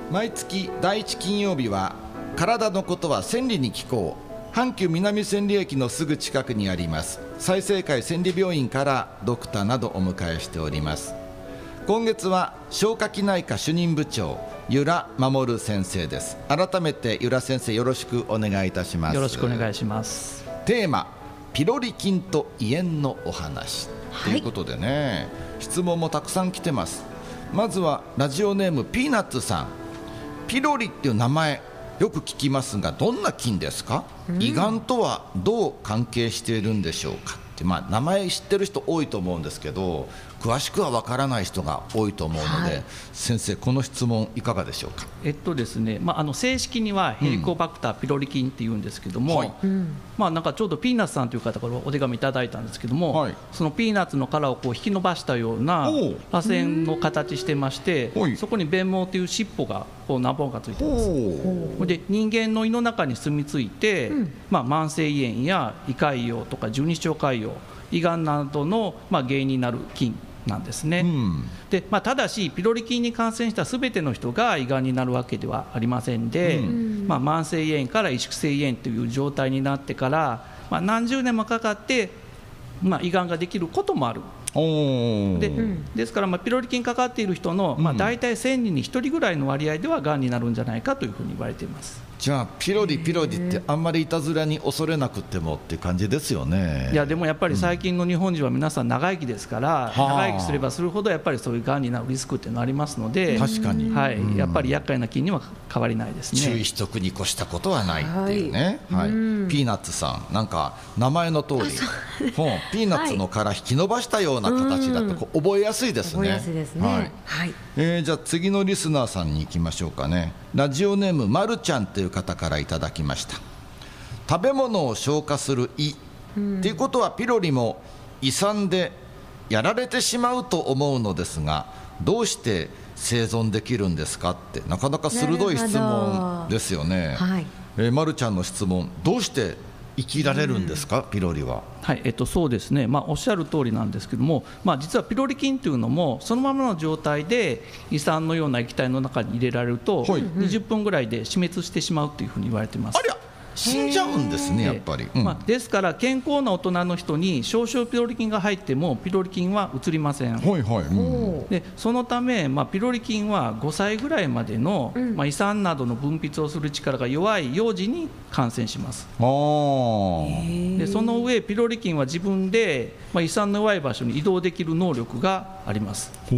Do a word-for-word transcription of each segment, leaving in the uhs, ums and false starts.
毎月だいいち金曜日は体のことは千里に聞こう。阪急南千里駅のすぐ近くにあります済生会千里病院からドクターなどお迎えしております。今月は消化器内科主任部長由良守先生です。改めて由良先生、よろしくお願いいたします。 よろしくお願いします。 テーマ、ピロリ菌と胃炎のお話ということでね、質問もたくさん来てます。まずはラジオネームピーナッツさん。ピロリっていう名前よく聞きますが、どんな菌ですか？うん、胃がんとはどう関係しているんでしょうかって、まあ、名前知ってる人多いと思うんですけど、詳しくは分からない人が多いと思うので、はい、先生、この質問いかがでしょうか？ えっとですね、まあ、あの正式にはヘリコバクターピロリ菌っていうんですけども、うん、はい、まあ、なんかちょうどピーナッツさんという方からお手紙いただいたんですけども、はい、そのピーナッツの殻をこう引き伸ばしたような螺旋の形してまして、そこに鞭毛という尻尾がこう何本かついてます。で、人間の胃の中に住み着いて、うん、まあ、慢性胃炎や胃潰瘍とか十二指腸潰瘍、胃がんなどのまあ原因になる菌なんですね。うん、で、まあ、ただしピロリ菌に感染したすべての人が胃がんになるわけではありませんで、うん、まあ、慢性胃炎から萎縮性胃炎という状態になってから、まあ、何十年もかかって、まあ、胃がんができることもある。で, ですから、まあ、ピロリ菌かかっている人の、まあ、大体せんにんにひとりぐらいの割合ではがんになるんじゃないかというふうに言われています。 じゃあピロリピロリってあんまりいたずらに恐れなくてもって感じですよね。 いやでもやっぱり最近の日本人は皆さん長生きですから、うん、長生きすればするほどやっぱりそういうがんになるリスクっていうのがありますので、 確かに、 はい、うん、やっぱり厄介な菌には変わりないですね。 注意しとくに越したことはないっていうね、はいはい、うん、ピーナッツさん、なんか名前の通りピーナッツの殻引き伸ばしたような形だとこう覚えやすいですね。 覚えやすいですね、はいはい、 えー、じゃあ次のリスナーさんに行きましょうかね。ラジオネームまるちゃんという方からいただきました。食べ物を消化する胃っていうことはピロリも胃酸でやられてしまうと思うのですが、どうして生存できるんですかって、なかなか鋭い質問ですよね。はい、えー、まるちゃんの質問、どうして生きられるんですか、うん、ピロリは。 はい、えっと、そうですね、まあ、おっしゃる通りなんですけども、まあ、実はピロリ菌というのもそのままの状態で胃酸のような液体の中に入れられると、はい、にじゅっぷんぐらいで死滅してしまうというふうに言われています。 ありゃ、死んじゃうんですね、やっぱり、うん、 まあ、ですから健康な大人の人に少々ピロリ菌が入ってもピロリ菌は移りません。はいはい、うん、でそのため、まあ、ピロリ菌はごさいぐらいまでの、うん、まあ、胃酸などの分泌をする力が弱い幼児に感染します。あでその上ピロリ菌は自分で、まあ、胃酸の弱い場所に移動できる能力があります。うん、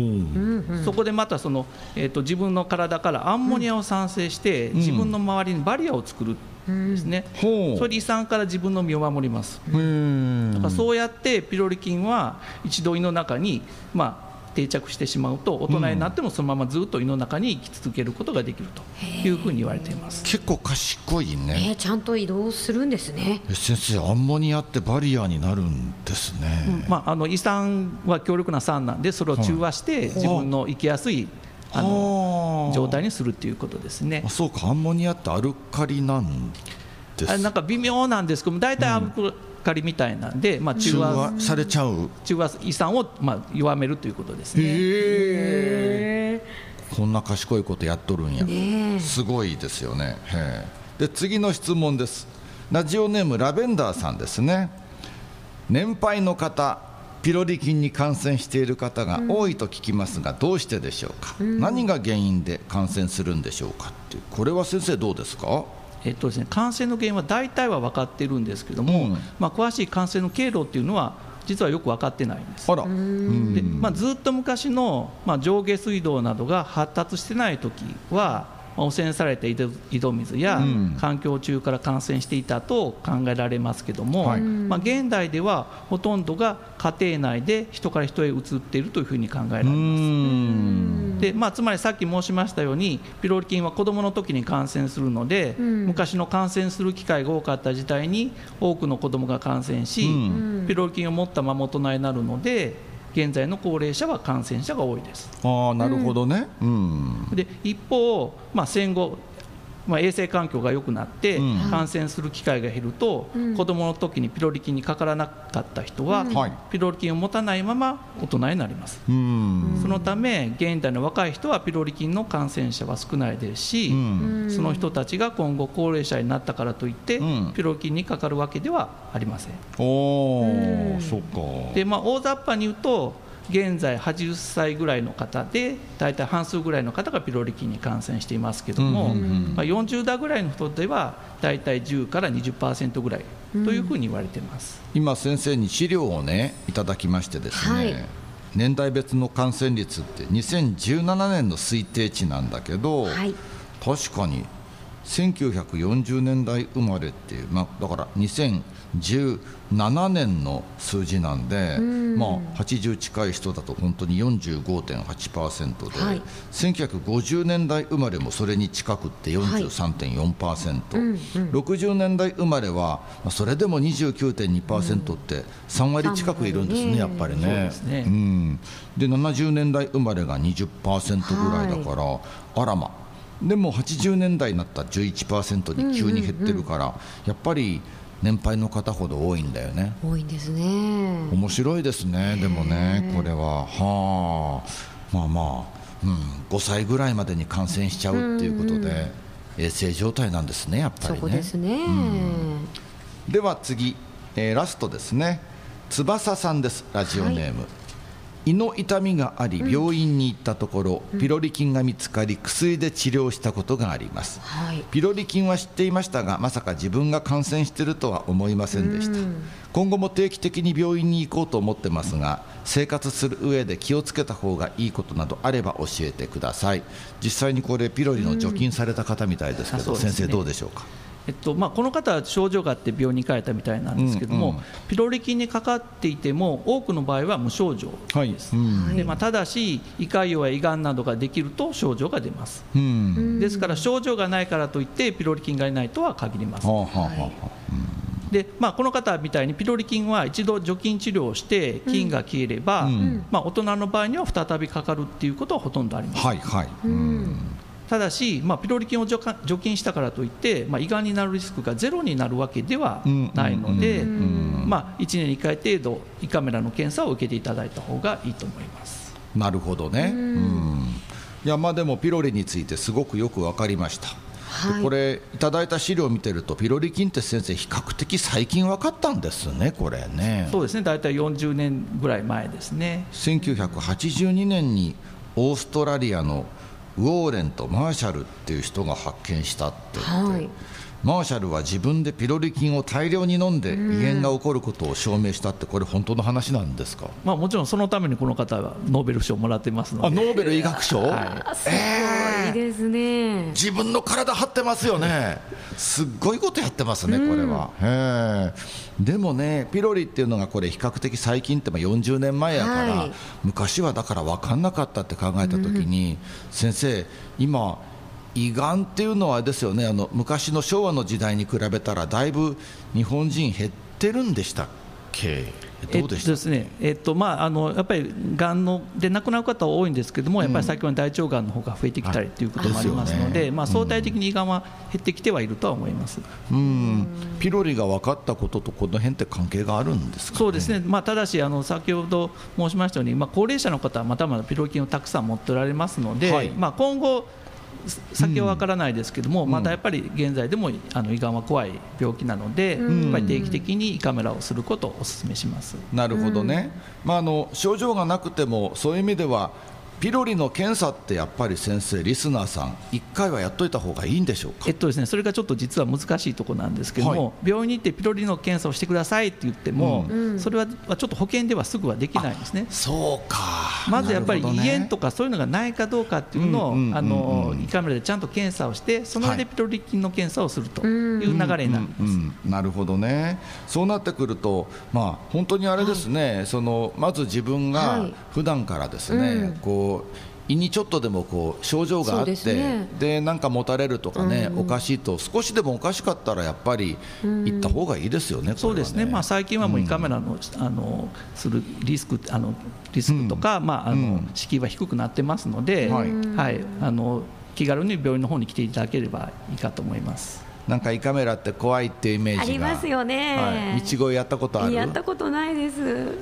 そこでまたその、えーと、自分の体からアンモニアを産生して、うん、自分の周りにバリアを作るですね。うん、それで胃酸から自分の身を守ります。うん、だからそうやってピロリ菌は一度胃の中に、まあ、定着してしまうと大人になってもそのままずっと胃の中に生き続けることができるというふうに言われています。 結構賢いね、 えー、ちゃんと移動するんですね。 先生、アンモニアってバリアになるんですね。 うん、まあ、あの胃酸は強力な酸なんで、それを中和して自分の生きやすいあの状態にするということですね。 あ、そうか、アンモニアってアルカリなんです。 あ、なんか微妙なんですけども、大体アルカリみたいなんで、まあ、中和、 中和されちゃう、 中和胃酸をまあ弱めるということですね。 へー、こんな賢いことやっとるんや、ね、すごいですよね。へー。で次の質問です。ラジオネームラベンダーさんですね。年配の方、ピロリ菌に感染している方が多いと聞きますが、どうしてでしょうか、うん、何が原因で感染するんでしょうかっていう、これは先生どうですか？ えっとですね、感染の原因は大体は分かっているんですけども、うん、まあ、詳しい感染の経路っていうのは実はよく分かってないんです。あら、で、まあ、ずっと昔の、まあ、上下水道などが発達してない時は、汚染された井戸水や環境中から感染していたと考えられますけども、はい、まあ、現代ではほとんどが家庭内で人から人へ移っているというふうに考えられます。で、まあ、つまりさっき申しましたようにピロリ菌は子どもの時に感染するので、うん、昔の感染する機会が多かった時代に多くの子どもが感染し、うん、ピロリ菌を持ったまま大人になるので現在の高齢者は感染者が多いです。 あ、なるほどね。うん、 で一方、まあ、戦後まあ、衛生環境が良くなって感染する機会が減ると、うん、子どもの時にピロリ菌にかからなかった人は、うん、ピロリ菌を持たないまま大人になります、うん、そのため現代の若い人はピロリ菌の感染者は少ないですし、うん、その人たちが今後高齢者になったからといって、うん、ピロリ菌にかかるわけではありません。 おー、うん、そっか。で、 まあ、大雑把に言うと現在はちじゅっさいぐらいの方で大体半数ぐらいの方がピロリ菌に感染していますけども、うんうんうん、まあ、よんじゅうだいぐらいの人では大体じゅうからにじゅっパーセントぐらいというふうに言われています、 うん、今先生に資料をねいただきましてですね、はい、年代別の感染率ってにせんじゅうななねんの推定値なんだけど、はい、確かにせんきゅうひゃくよんじゅうねんだい生まれっていう、まあ、だからにせんじゅうななねんの数字なんで、うんまあ、はちじゅう近い人だと本当に よんじゅうごてんはちパーセント で、はい、せんきゅうひゃくごじゅうねんだい生まれもそれに近くって よんじゅうさんてんよんパーセント、はいうんうん、ろくじゅうねんだい生まれはそれでも にじゅうきゅうてんにパーセント ってさんわり近くいるんですね、やっぱりね。そうですね、うん、でななじゅうねんだい生まれが にじゅっパーセント ぐらいだから、はい、あらまでもはちじゅうねんだいになったら じゅういちパーセント に急に減ってるから、うんうんうん、やっぱり年配の方ほど多いんだよね。 多いんですね。 面白いですね。でもねこれははあまあまあ、うん、ごさいぐらいまでに感染しちゃうっていうことで、うんうん、衛生状態なんですねやっぱりね。 そうですね、うん、 では次、えー、ラストですね。翼さんです。ラジオネーム、はい、胃の痛みがあり病院に行ったところ、うん、ピロリ菌が見つかり薬で治療したことがあります、はい、ピロリ菌は知っていましたがまさか自分が感染しているとは思いませんでした、うん、今後も定期的に病院に行こうと思ってますが生活する上で気をつけた方がいいことなどあれば教えてください。実際にこれピロリの除菌された方みたいですけど、うん、先生どうでしょうか。 えっとまあ、この方は症状があって病院に帰ったみたいなんですけども、うんうん、ピロリ菌にかかっていても多くの場合は無症状です、はいうんでまあ、ただし胃潰瘍や胃がんなどができると症状が出ます、うん、ですから症状がないからといってピロリ菌がいないとは限りません、はあはあはあでまあ、この方みたいにピロリ菌は一度除菌治療をして菌が消えれば、うんまあ、大人の場合には再びかかるっていうことはほとんどありません、はいはいうんただし、まあ、ピロリ菌を除菌したからといって、まあ、胃がんになるリスクがゼロになるわけではないので、まあ、いちねんにいっかい程度胃カメラの検査を受けていただいた方がいいと思います。 なるほどね。うん、いやまあでもピロリについてすごくよく分かりました、はい、でこれいただいた資料を見てるとピロリ菌って先生比較的最近分かったんですねこれね。 そうですね、だいたいよんじゅうねんぐらい前ですね。 せんきゅうひゃくはちじゅうにねんにオーストラリアのウォーレンとマーシャルっていう人が発見したって言って、はい、マーシャルは自分でピロリ菌を大量に飲んで胃炎が起こることを証明したって、これ本当の話なんですか。 まあ、もちろんそのためにこの方はノーベル賞をもらってますので。 あ、ノーベル医学賞、 はい、すごいですね、えー、 自分の体張ってますよねすっごいことやってますねこれは、うん、へでもねピロリっていうのがこれ比較的最近ってよんじゅうねんまえやから、はい、昔はだから分かんなかったって考えたときに、うん、先生今胃がんっていうのはですよね、あの昔の昭和の時代に比べたらだいぶ日本人減ってるんでしたっけ。どうでした？えっとですね、 えっとまあ、あのやっぱりがんので亡くなる方は多いんですけども、やっぱり先ほどの大腸がんの方が増えてきたりということもありますので、まあ、相対的に胃がんは減ってきてはいるとは思います。 うん、ピロリが分かったこととこの辺って関係があるんですかね。 そうですね、まあ、ただしあの先ほど申しましたように、まあ、高齢者の方はまだまだピロリ菌をたくさん持っておられますので、はい、まあ、今後先は分からないですけども、うん、まだやっぱり現在でもあの胃がんは怖い病気なので、うん、やっぱり定期的に胃カメラをすることをお勧めします。 なるほどね、うん、まあ、あの症状がなくてもそういう意味ではピロリの検査ってやっぱり先生リスナーさんいっかいはやっといた方がいいんでしょうか。 えっとですね、それがちょっと実は難しいところなんですけども、はい、病院に行ってピロリの検査をしてくださいって言っても、うん、それはちょっと保険ではすぐはできないんですね。 そうか。 まずやっぱり胃炎とかそういうのがないかどうかっていうのをあの胃カメラでちゃんと検査をしてその上でピロリ菌の検査をするという流れになります、うんうんうん、なるほどね。そうなってくると、まあ、本当にあれですね、はい、そのまず自分が普段からですね、はい、うん、こう胃にちょっとでもこう症状があって、ね、でなんかもたれるとかね、うん、おかしいと少しでもおかしかったらやっぱり行った方がいいですよね、うん、これはね。 そうですね、まあ、最近はもう胃カメラの、うん、あのするリスクあのリスクとか、うん、まあ、あの敷居は低くなってますので、はいはい、あの気軽に病院の方に来ていただければいいかと思います。 なんか胃カメラって怖いっていうイメージがありますよね、 はい、道越えやったことある？ やったことないです。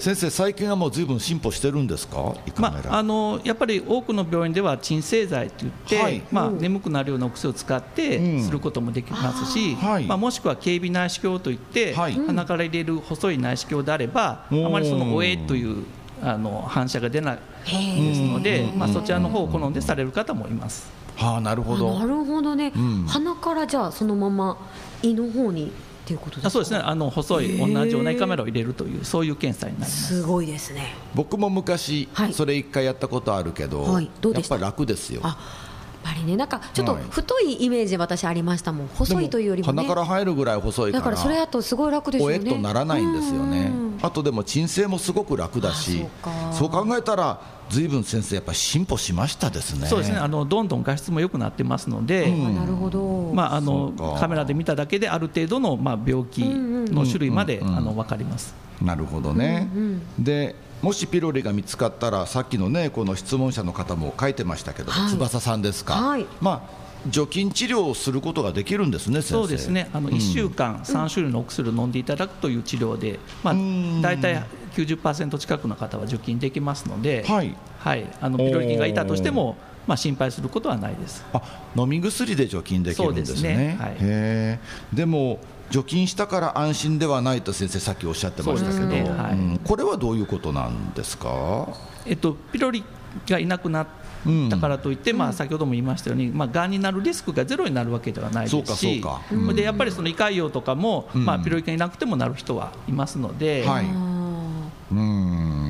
先生、最近はもう随分進歩してるんですか、胃カメラ。 まあ、あのやっぱり多くの病院では鎮静剤といって、はい、まあ、眠くなるようなお薬を使ってすることもできますし、うんはい、まあ、もしくは経鼻内視鏡といって、はい、鼻から入れる細い内視鏡であれば、うん、あまりそのおえというあの反射が出ないですので、まあ、そちらの方を好んでされる方もいます。 はあ、なるほど。 なるほどね、うん、鼻からじゃあそのまま胃の方にっていうことですか？ そうですね、あの細い同じような胃カメラを入れるというそういう検査になります。 すごいですね。 僕も昔、はい、それ一回やったことあるけど、はい、どうでした？やっぱり楽ですよ。 あ、やっぱりね、なんかちょっと太いイメージ私ありましたもん。細いというよりもね、 鼻から入るぐらい細いから、 だからそれだとすごい楽ですよね。 おえっとならないんですよね。あとでも鎮静もすごく楽だし、そう考えたらずいぶん先生やっぱり進歩しましたですね。 そうですね、あのどんどん画質も良くなってますので、 うん、なるほど、 まあ、あのカメラで見ただけである程度の、まあ、病気の種類まで、うんうんうん、あの分かります。 なるほどね、うんうん、でもしピロリが見つかったら、さっきのねこの質問者の方も書いてましたけど、はい、翼さんですか、はい、まあ除菌治療をすることができるんですね、先生。 そうですね、あのいっしゅうかんさん種類のお薬を飲んでいただくという治療で、まあ、大体 きゅうじゅっパーセント 近くの方は除菌できますので、はいはい、あのピロリ菌がいたとしても、まあ、心配することはないです。 あ、飲み薬で除菌できるんですね。そうですね、はい、へー。でも除菌したから安心ではないと先生さっきおっしゃってましたけど、ね、はい、うん、これはどういうことなんですか？ えっと、ピロリがいなくなってだからといって、まあ、先ほども言いましたように、まあ、がんになるリスクがゼロになるわけではないですし、うん、でやっぱりその胃潰瘍とかも、うん、まあ、ピロリ菌がいなくてもなる人はいますので、はい、 うん、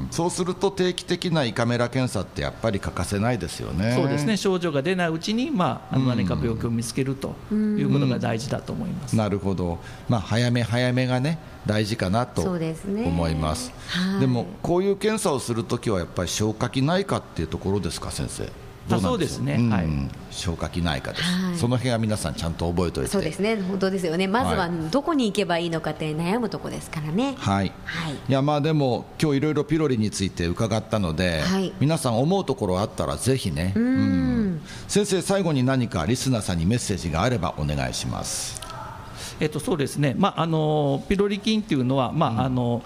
そうすると定期的な胃カメラ検査ってやっぱり欠かせないですよね。 そうですね、症状が出ないうちに、まあ、あの何か病気を見つけるということが大事だと思います。 うん、なるほど、まあ、早め早めがね大事かなと思います。はい、でもこういう検査をするときはやっぱり消化器内科っていうところですか、先生。どうなんでしょう？ そうですね、 うん、 はい、 消化器内科です、はい、その辺は皆さんちゃんと覚えておいて。 そうですね、本当ですよね。まずはどこに行けばいいのかって悩むところですからね。 はい、はい、いや、まあでも今日いろいろピロリについて伺ったので、はい、皆さん思うところあったらぜひね、うん、うん、先生最後に何かリスナーさんにメッセージがあればお願いします。 えっと、そうですね、まあ、あのピロリ菌というのは、まあ、うん、あの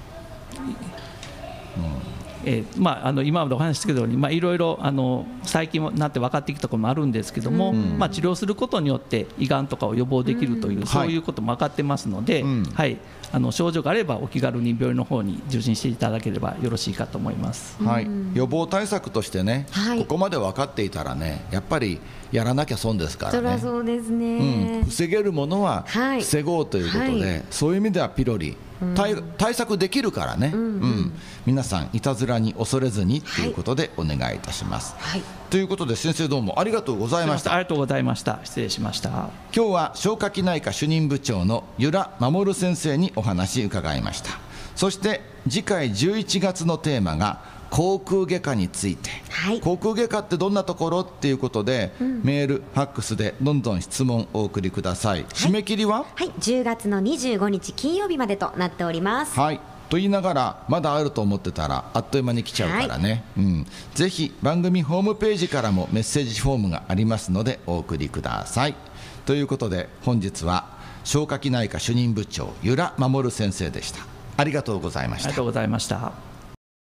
うんえーまあ、あの今までお話ししたように、まあ、いろいろあの最近になって分かってきたこともあるんですけども、うん、まあ、治療することによって胃がんとかを予防できるという、うん、そういうことも分かってますので、はいはい、あの症状があればお気軽に病院の方に受診していただければよろしいかと思います。 はい、うん、予防対策としてね、はい、ここまで分かっていたらね、やっぱりやらなきゃ損ですからね。 そりゃそうですね、 うん、防げるものは防ごうということで、はい、そういう意味ではピロリ対, 対策できるからね、うんうんうん、皆さんいたずらに恐れずにということでお願いいたします、はい、ということで先生どうもありがとうございました。 ありがとうございました。失礼しました。 今日は消化器内科主任部長の由良守先生にお話伺いました。そして次回じゅういちがつのテーマが口腔外科について、はい、口腔外科ってどんなところっていうことで、うん、メールファックスでどんどん質問をお送りください。締め切りは、 はい、じゅうがつのにじゅうごにち金曜日までとなっております。 はい、と言いながらまだあると思ってたらあっという間に来ちゃうからね、はい、うん、ぜひ番組ホームページからもメッセージフォームがありますのでお送りください。ということで本日は消化器内科主任部長由良守先生でした。ありがとうございました。 ありがとうございました。